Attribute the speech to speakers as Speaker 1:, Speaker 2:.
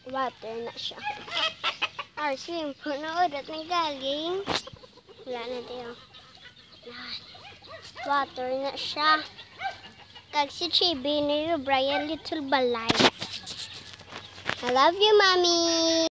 Speaker 1: Water na siya. Swimming pool na ulit na galing. Wala na tayo. Water na siya. Kag si Chibi ni Brian Little Balay. I love you, Mommy.